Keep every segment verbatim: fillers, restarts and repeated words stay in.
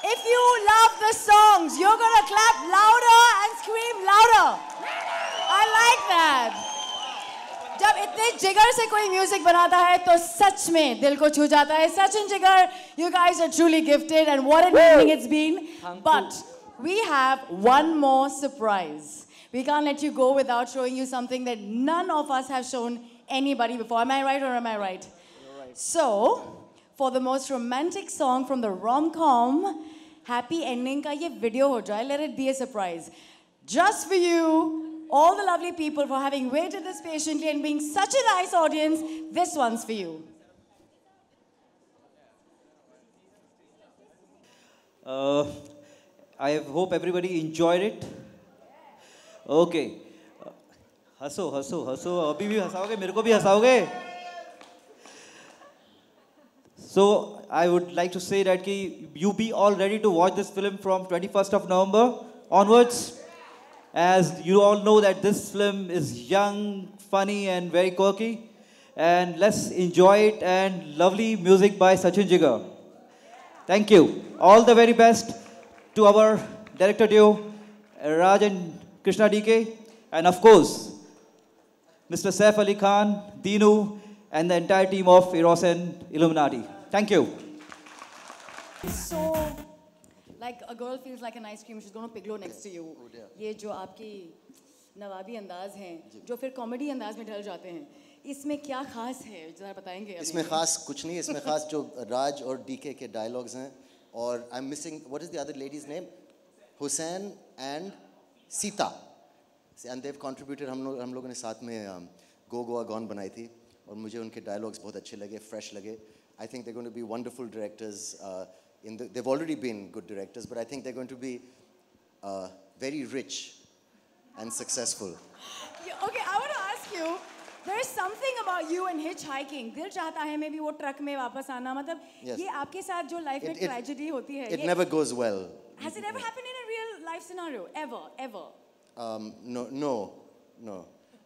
If you love the songs, you're gonna clap louder and scream louder. I like that. जब इतने जिगर से कोई म्यूजिक बनाता है तो सच में दिल को छू जाता है. Sachin Jigar, you guys are truly gifted and what an evening it's been. But we have one more surprise. We can't let you go without showing you something that none of us have shown anybody before. Am I right or am I right? You're right. So, for the most romantic song from the rom-com, Happy Ending ka ye video ho jaye. Let it be a surprise. Just for you, all the lovely people for having waited this patiently and being such a nice audience, this one's for you. Uh, I hope everybody enjoyed it. Okay. हंसो हंसो हंसो अभी भी हंसाओगे मेरे को भी हंसाओगे. So I would like to say that ki you be all ready to watch this film from twenty-first of November onwards. As you all know that this film is young, funny and very quirky. And let's enjoy it and lovely music by Sachin Jigar. Thank you. All the very best to our director duo, Raj and Krishna D K. And of course, Mister Saif Ali Khan, Dinu, and the entire team of Eros and Illuminati. Thank you. So, like a girl feels like an ice cream, she's going to piglo next to you. ये जो आपकी नवाबी अंदाज हैं, जो फिर comedy अंदाज में ढल जाते हैं, इसमें क्या खास है? जरा बताएंगे? इसमें खास कुछ नहीं, इसमें खास जो राज और डीके के डायलॉग्स हैं और I'm missing, what is the other lady's name? Hussain and Sita. And they've contributed. हम लोग हम लोगों ने साथ में Go Goa Gone बनाई थी और मुझे उनके डायलॉग्स बहुत अच्छे लगे, fresh लगे. I think they're going to be wonderful directors. Uh, in the, they've already been good directors, but I think they're going to be uh, very rich and successful. Yeah, okay, I want to ask you. There's something about you and hitchhiking. दिल चाहता है maybe वो truck में वापस आना. मतलब yes. ये आपके साथ जो life में tragedy होती है. It never goes well. Has it ever happened in a real life scenario? Ever, ever? Um, no, no, no.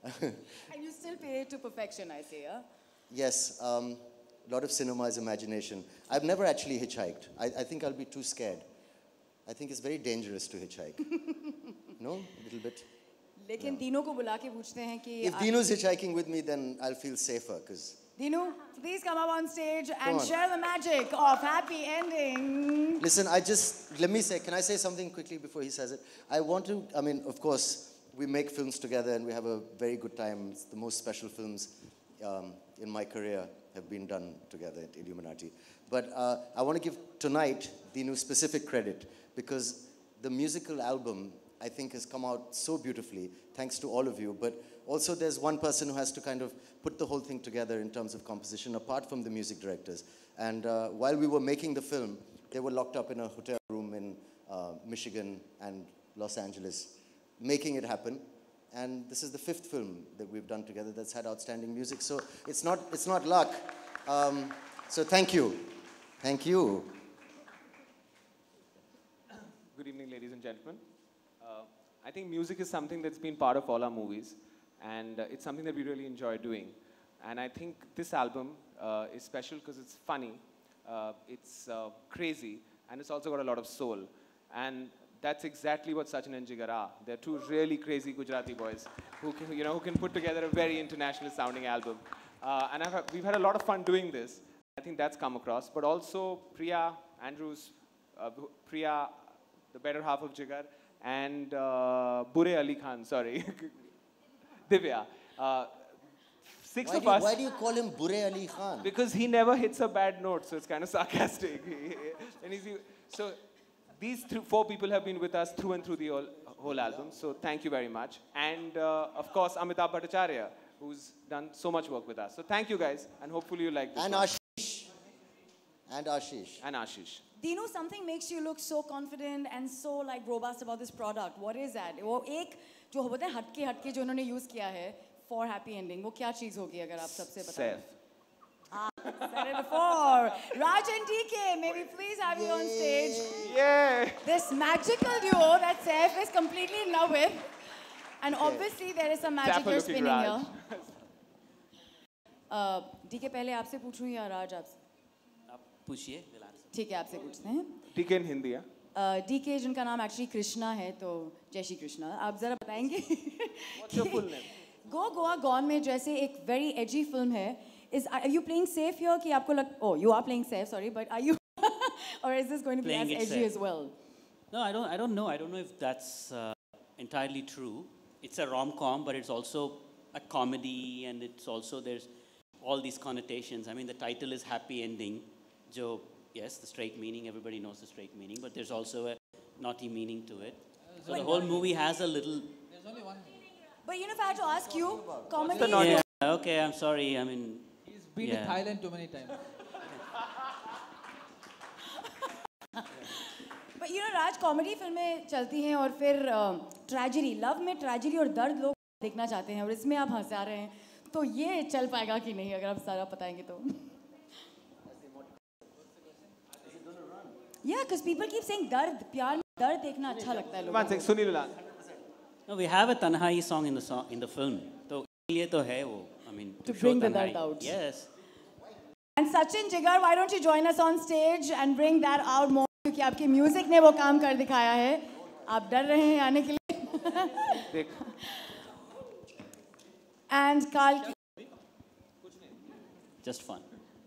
And you still pay it to perfection, I say, yeah? Yes. Um, a lot of cinema is imagination. I've never actually hitchhiked. I, I think I'll be too scared. I think it's very dangerous to hitchhike. No? A little bit? लेकिन Dinu को बुला के पूछते हैं कि if Dinu's hitchhiking with me, then I'll feel safer, because Dinu, please come up on stage and on. share the magic of Happy Ending. Listen, I just, let me say, can I say something quickly before he says it? I want to, I mean, of course, we make films together and we have a very good time. It's the most special films um, in my career have been done together at Illuminati. But uh, I want to give tonight Dinu specific credit, because the musical album, I think, has come out so beautifully, thanks to all of you. But also there's one person who has to kind of put the whole thing together in terms of composition, apart from the music directors. And uh, while we were making the film, they were locked up in a hotel room in uh, Michigan and Los Angeles, making it happen. And this is the fifth film that we've done together that's had outstanding music. So it's not, it's not luck. Um, so thank you. Thank you. Good evening, ladies and gentlemen. Uh, I think music is something that's been part of all our movies. And uh, it's something that we really enjoy doing. And I think this album uh, is special because it's funny, uh, it's uh, crazy, and it's also got a lot of soul. And that's exactly what Sachin and Jigar are. They're two really crazy Gujarati boys who can, you know, who can put together a very international sounding album. Uh, and I've, we've had a lot of fun doing this. I think that's come across. But also Priya, Andrews, uh, Priya, the better half of Jigar, and uh, Bure Ali Khan, sorry. Divya. Uh, six why of do you, us. Why do you call him Bure Ali Khan? Because he never hits a bad note, so it's kind of sarcastic. and he's, so these th four people have been with us through and through the whole, whole album, so thank you very much. And uh, of course, Amitabh Bhattacharya, who's done so much work with us. So thank you guys, and hopefully you like this And one. Ashish. And Ashish. And Ashish. Dinu, something makes you look so confident and so like robust about this product. What is that? वो एक जो होता है हटके हटके जो उन्होंने use किया है for Happy Ending, वो क्या चीज़ होगी अगर आप सबसे बताएं? Saif. Ah, said it before. Raj and D K, may we please have you on stage? Yeah. This magical duo that Saif is completely in love with, and obviously there is some magic you're spinning here. Uh, D K पहले आपसे पूछूं या राज आपसे? आप पूछिए. ठीक है आपसे पूछते हैं. D K in Hindi, yeah? D K जिनका नाम एक्चुअली कृष्णा है, तो जय श्री कृष्णा। आप ज़रा बताएंगे? What's your full name? Go Goa gone में जैसे एक वेरी एजी फिल्म है, is are you playing safe here कि आपको लग oh you are playing safe, sorry, but are you or is this going to be Playing as it edgy safe. as well? No, I don't. I don't know. I don't know if that's uh, entirely true. It's a rom-com, but it's also a comedy, and it's also there's all these connotations. I mean, the title is happy ending. Jo, yes, the straight meaning. Everybody knows the straight meaning, but there's also a naughty meaning to it. So the whole movie has a little. There's only one. But you know, if I had to ask you, comedy. the naughty- Yeah. Okay. I'm sorry. I mean. He's been Yeah. to Thailand too many times. But you know, राज comedy फिल्में चलती हैं और फिर tragedy, love में tragedy और दर्द लोग देखना चाहते हैं, और इसमें आप हंसा रहे हैं, तो ये चल पाएगा कि नहीं अगर आप सारा बताएंगे तो? Yeah, because people keep saying दर्द, प्यार में दर्द देखना अच्छा लगता है लोगों One second, को। Sunil Lal. No, we have a Tanhai song in the song in the film. So ये तो है वो. I mean. To show bring the Tanhai. dard out. Yes. And Sachin Jigar, why don't you join us on stage and bring that out more? क्योंकि आपकी music ने वो काम कर दिखाया है। आप डर रहे हैं आने के लिए? देख। And Carl, Just fun.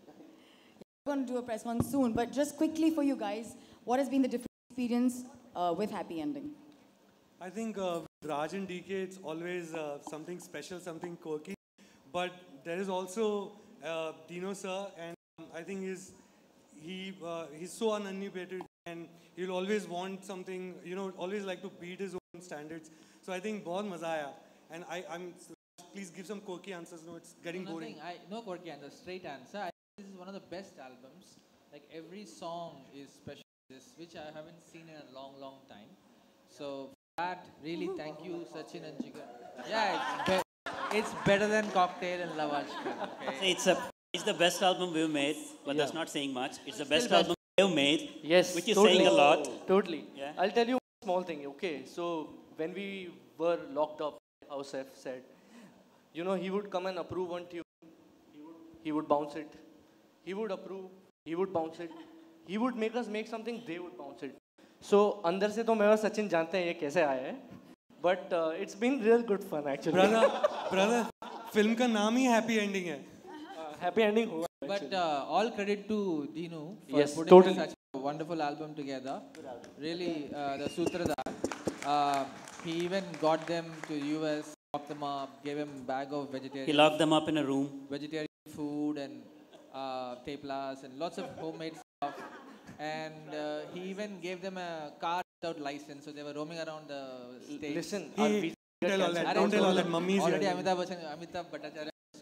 we're going to do a press one soon, but just quickly for you guys, what has been the different experience uh, with Happy Ending? I think uh, with Raj and D K, it's always uh, something special, something quirky. But there is also uh, Dino sir, and um, I think he's, he, uh, he's so uninhibited, and he'll always want something, you know, always like to beat his own standards. So I think बहुत मजा आया. And I, I'm, please give some quirky answers. No, it's getting Nothing. boring. I no quirky answer. Straight answer. I think this is one of the best albums. Like every song is special. This which I haven't seen in a long, long time. So for that, really, thank you, Sachin and Jigar. Yeah, it's, be it's better than Cocktail and Love Aajkal. Okay. See, it's a it's the best album we've made, but that's not saying much. It's the best Still best. album we've made, Yes, which is totally. saying a lot. Totally. Yeah. I'll tell you one small thing. Okay, so when we were locked up, how Seth said, you know, he would come and approve one tune. He would, he would bounce it. He would approve. He would bounce it. He would make us make something. They would bounce it. So अंदर से तो मैं और सचिन जानते हैं ये कैसे आया है. But uh, it's been real good fun actually. Brother, brother, film का नाम ही happy ending है. uh, happy ending हुआ. But uh, all credit to Dinu for Yes, putting totally. such a wonderful album together. Really, uh, the Sutradhar. Uh, he even got them to U S, locked them up, gave him a bag of vegetarian. He locked them up in a room. Vegetarian food and uh, teplas and lots of homemade stuff. And uh, he even gave them a car without license, so they were roaming around the states. Listen, He- our visa don't tell all cancelled. that. Arey, Don't tell all so that. Mummy is already here. Amitabh Bachchan, Amitabh Bhattacharya is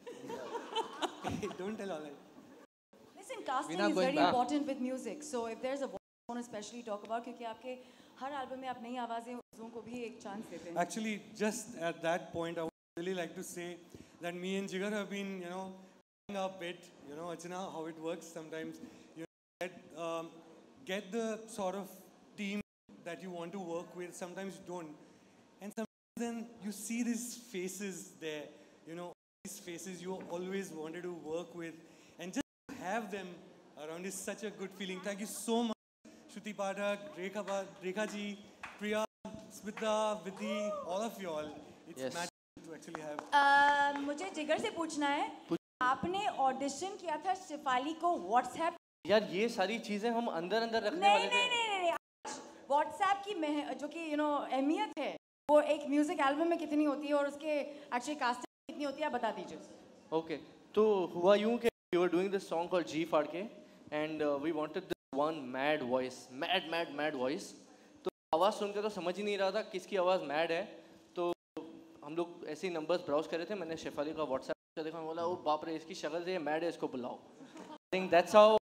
screwed. Don't tell all that. Listen, casting not is going very back. important with music. So if there's a voice I want to especially talk about, क्योंकि आपके हर album में आप नई आवाजें उसों को भी एक chance देते हैं. Actually, just at that point, I would really like to say that me and Jigar have been, you know, playing our bit, you know, it's now how it works sometimes. You know, get, um, get the sort of team that you want to work with, sometimes you don't. And sometimes then you see these faces there, you know, these faces you always wanted to work with, and just to have them around is such a good feeling. Thank you so much, Shruti Pathak, Rekha, Ba- Rekha ji, Priya, Smita, Vidhi, all of you all. It's Yes. magical to actually have. Uh, मुझे जिगर से पूछना है, आपने audition किया था शिफाली को WhatsApp? यार ये सारी चीजें हम अंदर अंदर रखने नहीं वाले नहीं थे. नहीं नहीं व्हाट्सएप की मह- जो कि यू नो अहमियत है, वो एक म्यूजिक एल्बम में कितनी होती है और उसके एक्चुअली कास्टिंग कितनी होती है, आप बता दीजिए. Okay, तो हुआ यूं कि we were doing this song called G Phadke, and uh, we wanted this one mad voice, mad mad mad voice. तो आवाज़ सुन के तो समझ ही नहीं रहा था किसकी आवाज़ mad है. तो हम लोग ऐसे ही नंबर्स ब्राउज कर रहे थे. मैंने शेफाली का व्हाट्सएप देखा, मैं बोला ओ बाप रे इसकी शक्ल से ये mad है, इसको बुलाओ. I think that's how